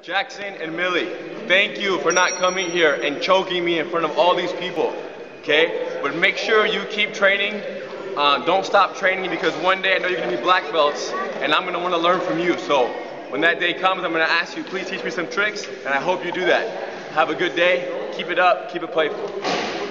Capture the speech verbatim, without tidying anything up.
Jackson and Millie, thank you for not coming here and choking me in front of all these people, okay? But make sure you keep training. Uh, don't stop training, because one day I know you're gonna be black belts and I'm gonna wanna learn from you. So when that day comes, I'm gonna ask you, please teach me some tricks, and I hope you do that. Have a good day, keep it up, keep it playful.